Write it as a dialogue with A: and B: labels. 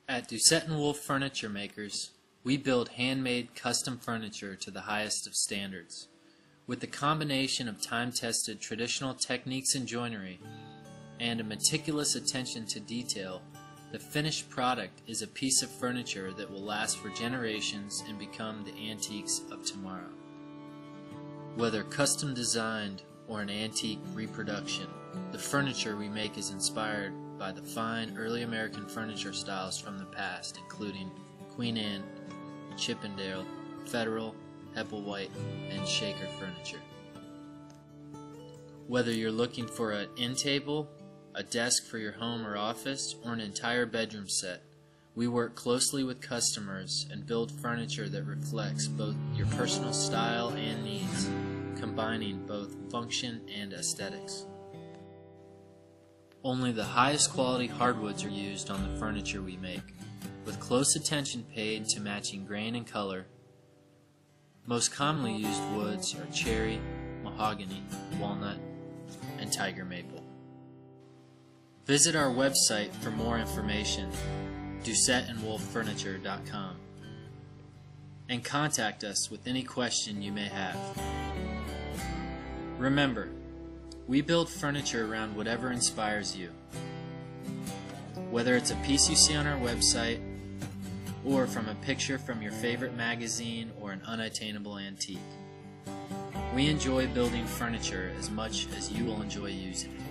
A: At Doucette & Wolf Furniture Makers, we build handmade custom furniture to the highest of standards. With the combination of time-tested traditional techniques in joinery and a meticulous attention to detail, the finished product is a piece of furniture that will last for generations and become the antiques of tomorrow. Whether custom designed or an antique reproduction, the furniture we make is inspired by the fine early American furniture styles from the past, including Queen Anne, Chippendale, Federal, Hepplewhite, and Shaker furniture. Whether you're looking for an end table, a desk for your home or office, or an entire bedroom set, we work closely with customers and build furniture that reflects both your personal style and needs, combining both function and aesthetics. Only the highest quality hardwoods are used on the furniture we make, with close attention paid to matching grain and color. Most commonly used woods are cherry, mahogany, walnut, and tiger maple. Visit our website for more information, DoucetteandWolfFurniture.com, and contact us with any question you may have. Remember, we build furniture around whatever inspires you. Whether it's a piece you see on our website, or from a picture from your favorite magazine or an unattainable antique. We enjoy building furniture as much as you will enjoy using it.